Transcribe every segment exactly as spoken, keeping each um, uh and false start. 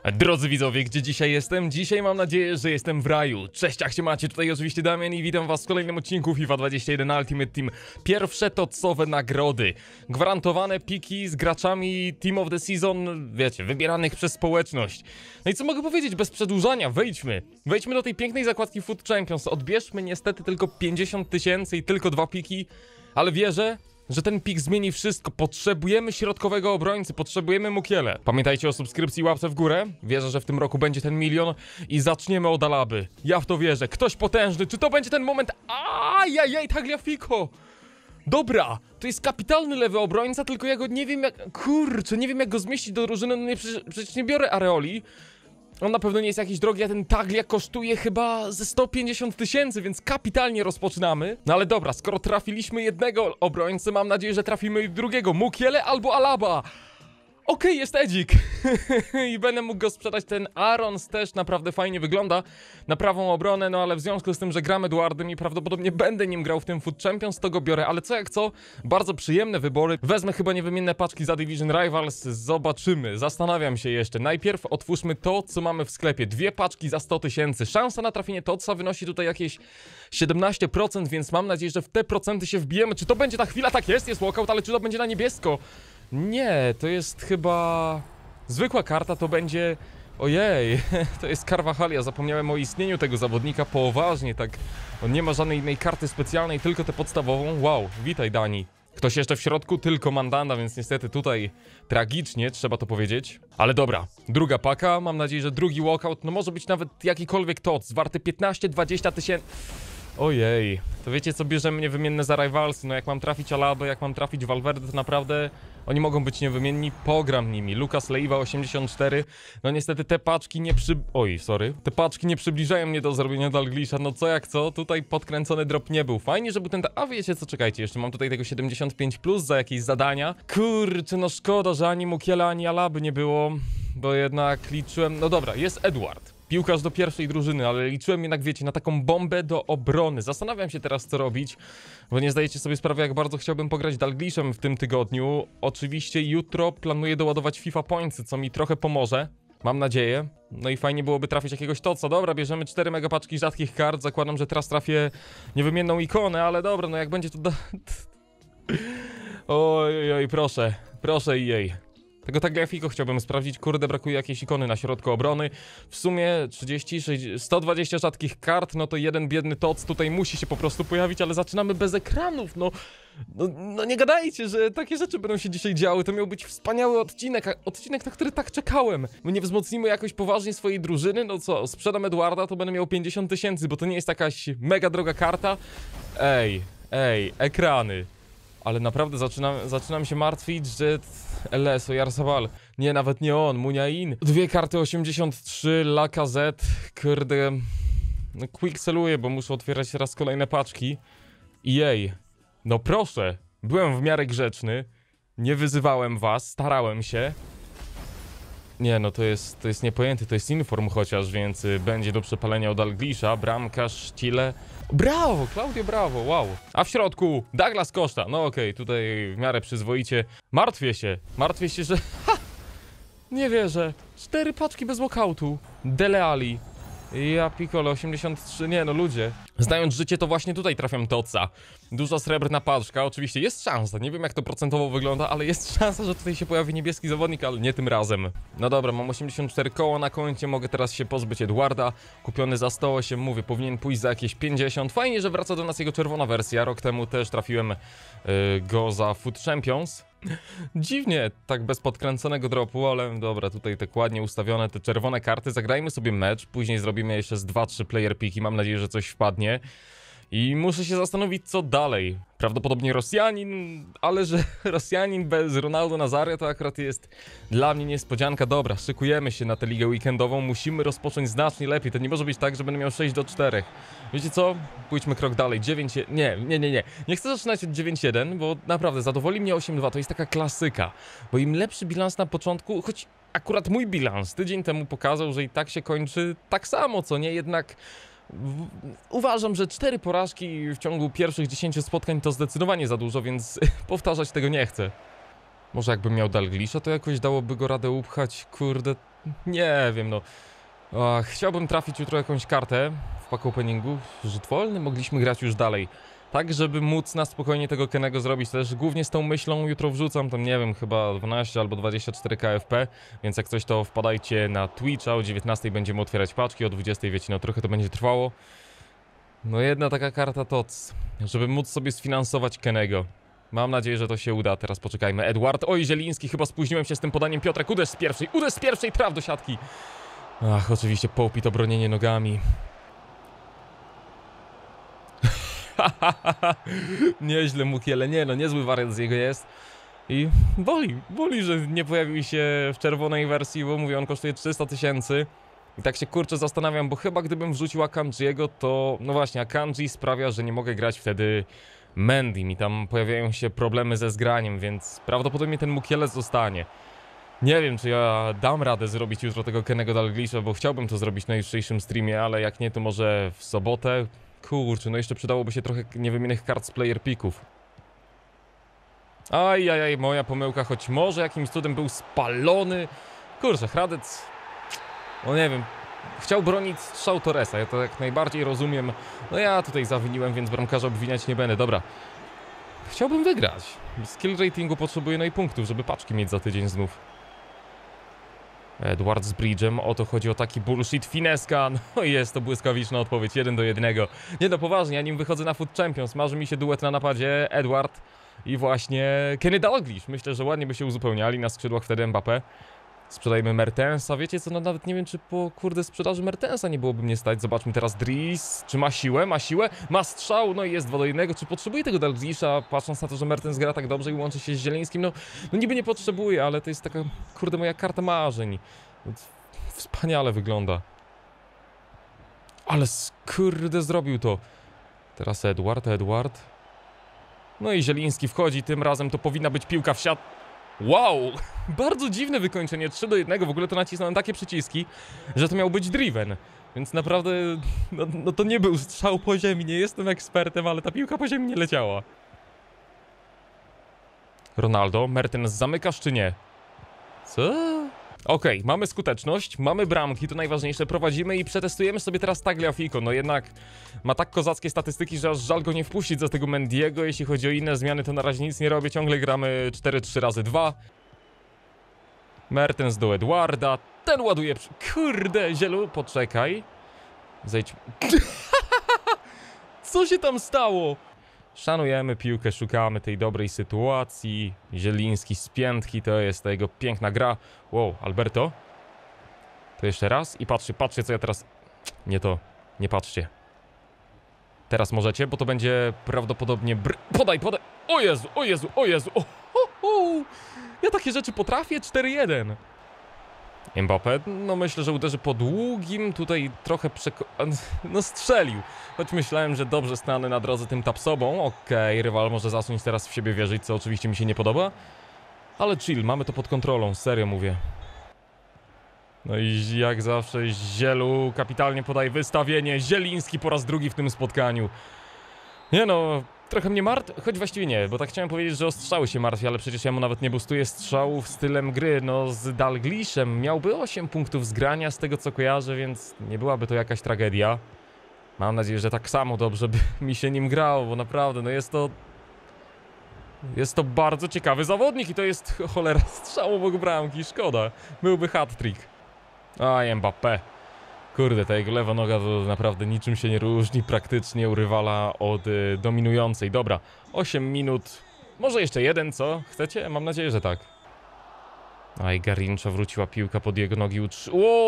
Drodzy widzowie, gdzie dzisiaj jestem? Dzisiaj mam nadzieję, że jestem w raju. Cześć, jak się macie? Tutaj oczywiście Damian i witam was w kolejnym odcinku FIFA dwadzieścia jeden Ultimate Team. Pierwsze tocowe nagrody. Gwarantowane piki z graczami Team of the Season, wiecie, wybieranych przez społeczność. No i co mogę powiedzieć? Bez przedłużania, wejdźmy. Wejdźmy do tej pięknej zakładki Foot Champions. Odbierzmy niestety tylko pięćdziesiąt tysięcy i tylko dwa piki, ale wierzę, że ten pik zmieni wszystko. Potrzebujemy środkowego obrońcy, potrzebujemy Mukiele. Pamiętajcie o subskrypcji i łapce w górę. Wierzę, że w tym roku będzie ten milion i zaczniemy od Alaby. Ja w to wierzę. Ktoś potężny. Czy to będzie ten moment? Ajajaj, Tagliafico! Dobra, to jest kapitalny lewy obrońca, tylko ja go nie wiem jak... Kurczę, nie wiem jak go zmieścić do drużyny. No nie, przecież, przecież nie biorę Areoli. On na pewno nie jest jakiś drogi, a ten Taglia kosztuje chyba ze sto pięćdziesiąt tysięcy, więc kapitalnie rozpoczynamy. No ale dobra, skoro trafiliśmy jednego obrońcę, mam nadzieję, że trafimy drugiego. Mukiele albo Alaba. Okej, okay, jest Edzik. I będę mógł go sprzedać. Ten Arons też naprawdę fajnie wygląda na prawą obronę, no ale w związku z tym, że gram Eduardem i prawdopodobnie będę nim grał w tym Foot Champions, to go biorę. Ale co jak co, bardzo przyjemne wybory. Wezmę chyba niewymienne paczki za Division Rivals. Zobaczymy, zastanawiam się jeszcze. Najpierw otwórzmy to, co mamy w sklepie. Dwie paczki za sto tysięcy. Szansa na trafienie Totsa wynosi tutaj jakieś siedemnaście procent, więc mam nadzieję, że w te procenty się wbijemy. Czy to będzie ta chwila? Tak jest, jest walkout, ale czy to będzie na niebiesko? Nie, to jest chyba zwykła karta, to będzie... Ojej, to jest Carvajalia, zapomniałem o istnieniu tego zawodnika poważnie, tak. On nie ma żadnej innej karty specjalnej, tylko tę podstawową. Wow, witaj Dani. Ktoś jeszcze w środku? Tylko Mandanda, więc niestety tutaj tragicznie, trzeba to powiedzieć. Ale dobra, druga paka, mam nadzieję, że drugi walkout, no może być nawet jakikolwiek tots, warty piętnaście dwadzieścia tysięcy... Ojej, to wiecie co, bierzemy niewymienne za Rivalsy, no jak mam trafić Alabę, jak mam trafić Valverde, to naprawdę oni mogą być niewymienni, pogram nimi. Lucas Leiva osiemdziesiąt cztery, no niestety te paczki nie przy... Oj, sorry, te paczki nie przybliżają mnie do zrobienia Dalglisza, no co jak co, tutaj podkręcony drop nie był. Fajnie, że był ten... A wiecie co, czekajcie, jeszcze mam tutaj tego siedemdziesiąt pięć plus za jakieś zadania. Kurczę, no szkoda, że ani Mukiela, ani Alaby nie było, bo jednak liczyłem... No dobra, jest Edward. Piłkarz do pierwszej drużyny, ale liczyłem jednak, wiecie, na taką bombę do obrony. Zastanawiam się teraz, co robić, bo nie zdajecie sobie sprawy, jak bardzo chciałbym pograć Dalglishem w tym tygodniu. Oczywiście jutro planuję doładować FIFA Pointsy, co mi trochę pomoże. Mam nadzieję. No i fajnie byłoby trafić jakiegoś Totsa. Dobra, bierzemy cztery megapaczki rzadkich kart. Zakładam, że teraz trafię niewymienną ikonę, ale dobra, no jak będzie to... Da... Oj, oj, proszę. Proszę i jej. Tego Tagliafico chciałbym sprawdzić, kurde, brakuje jakiejś ikony na środku obrony. W sumie trzydzieści, sześćdziesiąt, sto dwadzieścia rzadkich kart, no to jeden biedny Tots tutaj musi się po prostu pojawić, ale zaczynamy bez ekranów, no, no, no nie gadajcie, że takie rzeczy będą się dzisiaj działy, to miał być wspaniały odcinek, odcinek, na który tak czekałem. My nie wzmocnimy jakoś poważnie swojej drużyny, no co, sprzedam Eduarda, to będę miał pięćdziesiąt tysięcy, bo to nie jest jakaś mega droga karta. Ej, ej, ekrany. Ale naprawdę zaczynam, zaczynam się martwić, że L S, Oyarzabal, nie, nawet nie on, Muniain. Dwie karty osiemdziesiąt trzy, Lacazette, kurde, no quick celuję, bo muszę otwierać raz kolejne paczki. I jej, no proszę, byłem w miarę grzeczny, nie wyzywałem was, starałem się. Nie, no to jest, to jest niepojęty, to jest inform chociaż, więc y, będzie do przepalenia od Dalglisza, bramkarz, Chile. Brawo, Claudio, brawo, wow. A w środku Douglas Costa, no okej, okay, tutaj w miarę przyzwoicie. Martwię się, martwię się, że... Ha! Nie wierzę, cztery paczki bez walkoutu. Dele Alli. Ja Piccolo, osiemdziesiąt trzy, nie no ludzie. Znając życie, to właśnie tutaj trafiam Totsa. Duża srebrna paczka, oczywiście jest szansa, nie wiem jak to procentowo wygląda, ale jest szansa, że tutaj się pojawi niebieski zawodnik, ale nie tym razem. No dobra, mam osiemdziesiąt cztery koła na koncie, mogę teraz się pozbyć Eduarda. Kupiony za sto osiem, mówię, powinien pójść za jakieś pięćdziesiąt. Fajnie, że wraca do nas jego czerwona wersja, rok temu też trafiłem yy, go za Foot Champions. Dziwnie, tak bez podkręconego dropu, ale dobra, tutaj tak ładnie ustawione te czerwone karty. Zagrajmy sobie mecz, później zrobimy jeszcze z dwa trzy player piki, mam nadzieję, że coś wpadnie. I muszę się zastanowić, co dalej. Prawdopodobnie Rosjanin, ale że Rosjanin bez Ronaldo Nazario to akurat jest dla mnie niespodzianka. Dobra, szykujemy się na tę ligę weekendową, musimy rozpocząć znacznie lepiej. To nie może być tak, że będę miał sześć do czterech. Wiecie co? Pójdźmy krok dalej. dziewięć... Nie, nie, nie, nie. Nie chcę zaczynać od dziewięć jeden, bo naprawdę zadowoli mnie osiem dwa. To jest taka klasyka. Bo im lepszy bilans na początku, choć akurat mój bilans tydzień temu pokazał, że i tak się kończy tak samo, co nie? Jednak... Uważam, że cztery porażki w ciągu pierwszych dziesięciu spotkań to zdecydowanie za dużo, więc powtarzać tego nie chcę. Może jakbym miał Dalglisza, to jakoś dałoby go radę upchać, kurde. Nie wiem, no. Ach, chciałbym trafić jutro jakąś kartę w pack openingu. Rzut wolny, mogliśmy grać już dalej. Tak, żeby móc na spokojnie tego Kennego zrobić też. Głównie z tą myślą jutro wrzucam tam, nie wiem, chyba dwanaście albo dwadzieścia cztery K F P. Więc jak coś, to wpadajcie na Twitcha. O dziewiętnastej będziemy otwierać paczki, o dwudziestej wiecie, no trochę to będzie trwało. No jedna taka karta to, żeby móc sobie sfinansować Kenego. Mam nadzieję, że to się uda. Teraz poczekajmy. Edward. Oj, Zieliński, chyba spóźniłem się z tym podaniem. Piotrek, uderz z pierwszej. Uderz z pierwszej, traf do siatki. Ach, oczywiście Połpit, obronienie nogami. Nieźle Mukiele. Nie no, niezły wariant z jego jest. I boli, boli, że nie pojawił się w czerwonej wersji, bo mówię, on kosztuje trzysta tysięcy. I tak się kurczę zastanawiam, bo chyba gdybym wrzucił Akanjiego, to no właśnie, Akanji sprawia, że nie mogę grać wtedy Mendim i tam pojawiają się problemy ze zgraniem, więc prawdopodobnie ten Mukiele zostanie. Nie wiem, czy ja dam radę zrobić jutro tego Kennego Dalglisza, bo chciałbym to zrobić na jutrzejszym streamie, ale jak nie, to może w sobotę. Kurczę, no jeszcze przydałoby się trochę niewymienionych kart z player picków. Ajajaj, moja pomyłka, choć może jakimś cudem był spalony. Kurczę, Hradec, no nie wiem, chciał bronić strzał Torresa, ja to jak najbardziej rozumiem. No ja tutaj zawiniłem, więc bramkarza obwiniać nie będę, dobra. Chciałbym wygrać. Skill ratingu potrzebuję, no i punktów, żeby paczki mieć za tydzień znów. Edward z Bridge'em, o to chodzi o taki bullshit, fineska, no i jest to błyskawiczna odpowiedź, jeden do jednego. Nie no, poważnie, ja nim wychodzę na Foot Champions, marzy mi się duet na napadzie, Edward i właśnie Kenny Dalglish. Myślę, że ładnie by się uzupełniali, na skrzydłach wtedy Mbappé. Sprzedajmy Mertensa, wiecie co, no nawet nie wiem, czy po kurde sprzedaży Mertensa nie byłoby mnie stać. Zobaczmy teraz Dries, czy ma siłę, ma siłę, ma strzał, no i jest dwa do jednego, czy potrzebuje tego Dalglisha, patrząc na to, że Mertens gra tak dobrze i łączy się z Zielińskim, no, no niby nie potrzebuje, ale to jest taka, kurde, moja karta marzeń. Wspaniale wygląda. Ale kurde zrobił to. Teraz Edward, Edward. No i Zieliński wchodzi, tym razem to powinna być piłka w siat. Wow! Bardzo dziwne wykończenie, trzy do jednego, w ogóle to nacisnąłem takie przyciski, że to miał być driven. Więc naprawdę, no, no to nie był strzał po ziemi, nie jestem ekspertem, ale ta piłka po ziemi nie leciała. Ronaldo, Mertens zamykasz czy nie? Co? Okej, okay, mamy skuteczność, mamy bramki, to najważniejsze, prowadzimy i przetestujemy sobie teraz Tagliafico. No jednak ma tak kozackie statystyki, że aż żal go nie wpuścić za tego Mendiego. Jeśli chodzi o inne zmiany, to na razie nic nie robię, ciągle gramy cztery trzy razy dwa. Mertens do Edwarda, ten ładuje przy... Kurde, Zielu, poczekaj. Zejdź. Co się tam stało? Szanujemy piłkę, szukamy tej dobrej sytuacji. Zieliński z piętki, to jest ta jego piękna gra. Wow, Alberto. To jeszcze raz i patrzcie, patrzcie co ja teraz... Nie to, nie patrzcie. Teraz możecie, bo to będzie prawdopodobnie... Br... Podaj, podaj! O Jezu, o Jezu, o Jezu! O, o, o. Ja takie rzeczy potrafię, cztery jeden. Mbappé, no myślę, że uderzy po długim, tutaj trochę przeko... No strzelił, choć myślałem, że dobrze stanę na drodze tym tapsobą. Okej, okay, rywal może zasnąć teraz w siebie wierzyć, co oczywiście mi się nie podoba. Ale chill, mamy to pod kontrolą, serio mówię. No i jak zawsze Zielu kapitalnie podaje wystawienie, Zieliński po raz drugi w tym spotkaniu. Nie no... Trochę mnie martwi, choć właściwie nie, bo tak chciałem powiedzieć, że o strzały się martwi, ale przecież ja mu nawet nie boostuję strzałów stylem gry. No z Dalglishem miałby osiem punktów zgrania z tego co kojarzę, więc nie byłaby to jakaś tragedia. Mam nadzieję, że tak samo dobrze by mi się nim grało, bo naprawdę, no jest to... Jest to bardzo ciekawy zawodnik i to jest cholera strzał obok bramki, szkoda. Byłby hat-trick. Aj, Mbappé. Kurde, ta jego lewa noga to naprawdę niczym się nie różni praktycznie u rywala od y, dominującej. Dobra, osiem minut, może jeszcze jeden, co? Chcecie? Mam nadzieję, że tak. Aj, Garrincha wróciła piłka pod jego nogi. Utrzy...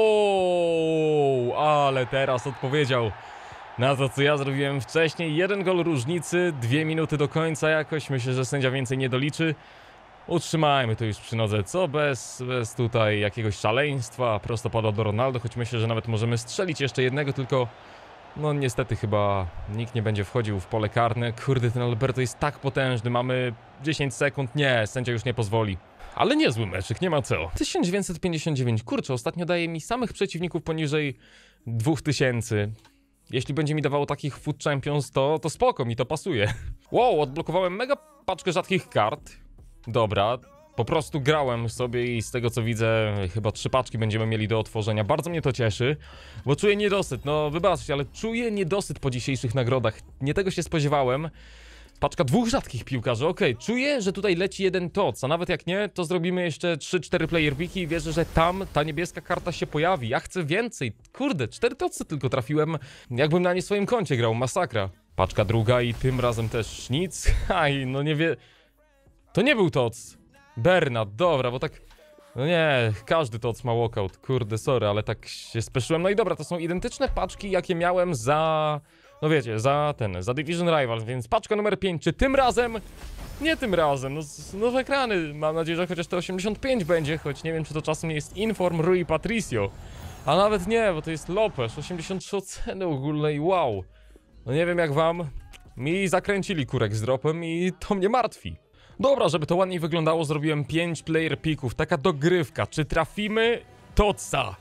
Wow, ale teraz odpowiedział na to, co ja zrobiłem wcześniej. Jeden gol różnicy, dwie minuty do końca jakoś. Myślę, że sędzia więcej nie doliczy. Utrzymajmy to już przy nodze, co? Bez, bez tutaj jakiegoś szaleństwa. Prosto pada do Ronaldo, choć myślę, że nawet możemy strzelić jeszcze jednego, tylko... No niestety chyba nikt nie będzie wchodził w pole karne. Kurde, ten Alberto jest tak potężny, mamy dziesięć sekund. Nie, sędzia już nie pozwoli. Ale niezły meczyk, nie ma co. tysiąc dziewięćset pięćdziesiąt dziewięć, kurczę, ostatnio daje mi samych przeciwników poniżej dwóch tysięcy. Jeśli będzie mi dawało takich Foot Champions, to, to spoko, mi to pasuje. Wow, odblokowałem mega paczkę rzadkich kart. Dobra, Po prostu grałem sobie i z tego co widzę, chyba trzy paczki będziemy mieli do otworzenia. Bardzo mnie to cieszy, bo czuję niedosyt. No wybaczcie, ale czuję niedosyt po dzisiejszych nagrodach. Nie tego się spodziewałem. Paczka dwóch rzadkich piłkarzy, okej. Okay. Czuję, że tutaj leci jeden toc, a nawet jak nie, to zrobimy jeszcze trzy cztery player piki i wierzę, że tam ta niebieska karta się pojawi. Ja chcę więcej. Kurde, cztery tocy tylko trafiłem, jakbym na nie swoim koncie grał. Masakra. Paczka druga i tym razem też nic. Aj, no nie wie... To nie był toc. Bernat, dobra, bo tak... No nie, każdy toc ma walkout. Kurde, sorry, ale tak się speszyłem. No i dobra, to są identyczne paczki, jakie miałem za... No wiecie, za ten, za Division Rivals, więc paczka numer pięć, czy tym razem? Nie tym razem, no nowe ekrany, mam nadzieję, że chociaż to osiemdziesiąt pięć będzie, choć nie wiem, czy to czasem nie jest Inform, Rui Patricio. A nawet nie, bo to jest Lopez, osiemdziesiąt trzy oceny ogólnej, wow. No nie wiem jak wam, mi zakręcili kurek z dropem i to mnie martwi. Dobra, żeby to ładniej wyglądało, zrobiłem pięć player pików, taka dogrywka, czy trafimy? Toca.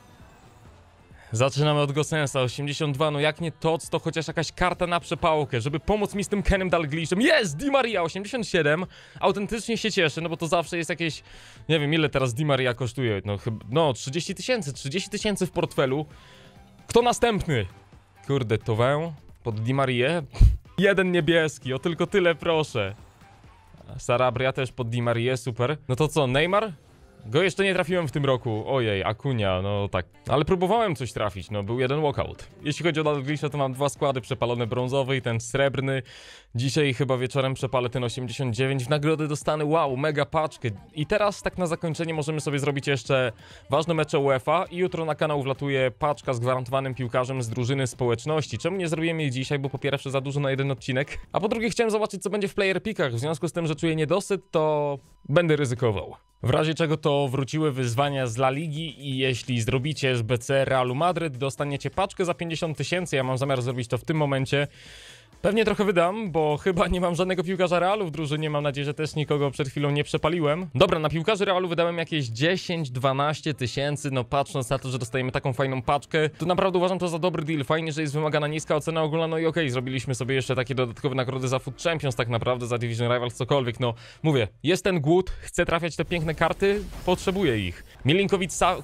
Zaczynamy od Gosensa, osiemdziesiąt dwa, no jak nie toc, to chociaż jakaś karta na przepałkę, żeby pomóc mi z tym Kenem Dalglishem. Jest! Di Maria, osiemdziesiąt siedem, autentycznie się cieszę, no bo to zawsze jest jakieś, nie wiem ile teraz Di Maria kosztuje, no chyba, no trzydzieści tysięcy, trzydzieści tysięcy w portfelu. Kto następny? Kurde, Towę pod Di Marię? Jeden niebieski, o tylko tyle proszę. Sarabria też pod Di Marię, super. No to co, Neymar? Go jeszcze nie trafiłem w tym roku, ojej, Akunia, no tak. Ale próbowałem coś trafić, no był jeden walkout. Jeśli chodzi o Dalglisha, to mam dwa składy, przepalony brązowy i ten srebrny. Dzisiaj chyba wieczorem przepalę ten osiemdziesiąt dziewięć, w nagrody dostanę, wow, mega paczkę. I teraz tak na zakończenie możemy sobie zrobić jeszcze ważne mecze UEFA i jutro na kanał wlatuje paczka z gwarantowanym piłkarzem z drużyny społeczności. Czemu nie zrobiłem jej dzisiaj, bo po pierwsze za dużo na jeden odcinek, a po drugie chciałem zobaczyć co będzie w player pickach, w związku z tym, że czuję niedosyt, to będę ryzykował. W razie czego to wróciły wyzwania z La Ligi i jeśli zrobicie S B C Realu Madryt, dostaniecie paczkę za pięćdziesiąt tysięcy, ja mam zamiar zrobić to w tym momencie. Pewnie trochę wydam, bo chyba nie mam żadnego piłkarza Realu w drużynie, mam nadzieję, że też nikogo przed chwilą nie przepaliłem. Dobra, na piłkarzy Realu wydałem jakieś dziesięć dwanaście tysięcy, no patrząc na to, że dostajemy taką fajną paczkę, to naprawdę uważam to za dobry deal, fajnie, że jest wymagana niska ocena ogólna, no i okej, okay, zrobiliśmy sobie jeszcze takie dodatkowe nagrody za Foot Champions tak naprawdę, za Division Rivals, cokolwiek, no mówię, jest ten głód, chcę trafiać te piękne karty, potrzebuję ich. Milinkowicz-Sa...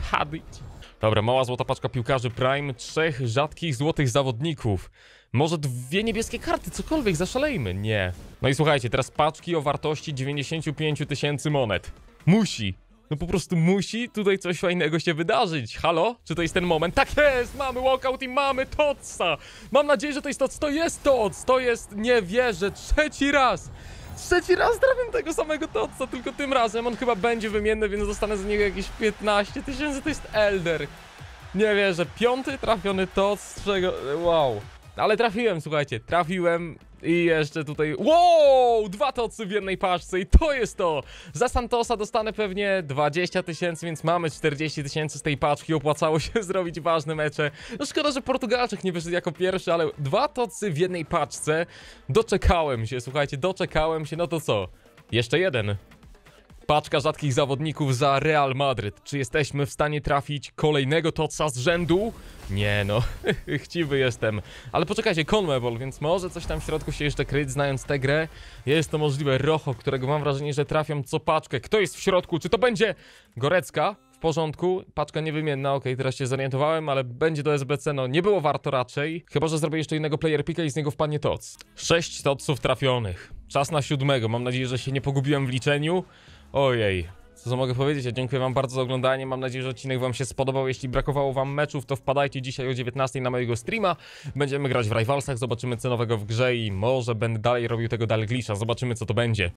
Dobra, mała złota paczka piłkarzy Prime, trzech rzadkich złotych zawodników. Może dwie niebieskie karty, cokolwiek, zaszalejmy. Nie. No i słuchajcie, teraz paczki o wartości dziewięćdziesiąt pięć tysięcy monet. Musi. No po prostu musi tutaj coś fajnego się wydarzyć. Halo? Czy to jest ten moment? Tak jest! Mamy walkout i mamy Totsa! Mam nadzieję, że to jest Tots. To jest Tots! To jest... Nie wierzę. Trzeci raz! Trzeci raz trafię tego samego Totsa, tylko tym razem on chyba będzie wymienny, więc dostanę za niego jakieś piętnaście tysięcy. To jest Elder. Nie wierzę. Piąty trafiony Tots, z czego... Wow. Ale trafiłem, słuchajcie, trafiłem i jeszcze tutaj... Wow! Dwa tocy w jednej paczce i to jest to! Za Santosa dostanę pewnie dwadzieścia tysięcy, więc mamy czterdzieści tysięcy z tej paczki. Opłacało się zrobić ważne mecze. No szkoda, że Portugalczyk nie wyszedł jako pierwszy, ale dwa tocy w jednej paczce. Doczekałem się, słuchajcie, doczekałem się. No to co? Jeszcze jeden. Paczka rzadkich zawodników za Real Madryt. Czy jesteśmy w stanie trafić kolejnego toca z rzędu? Nie no, chciwy jestem. Ale poczekajcie, CONMEBOL, więc może coś tam w środku się jeszcze kryć, znając tę grę. Jest to możliwe. Rocho, którego mam wrażenie, że trafiam co paczkę. Kto jest w środku? Czy to będzie Gorecka? W porządku, paczka niewymienna, okej, okay, teraz się zorientowałem, ale będzie do S B C, no nie było warto raczej. Chyba że zrobię jeszcze innego player picka i z niego wpadnie toc. Sześć toców trafionych. Czas na siódmego, mam nadzieję, że się nie pogubiłem w liczeniu. Ojej, co mogę powiedzieć? Ja dziękuję wam bardzo za oglądanie, mam nadzieję, że odcinek wam się spodobał. Jeśli brakowało wam meczów, to wpadajcie dzisiaj o dziewiętnastej na mojego streama. Będziemy grać w Rivalsach, zobaczymy co nowego w grze i może będę dalej robił tego Dalglisha, zobaczymy co to będzie.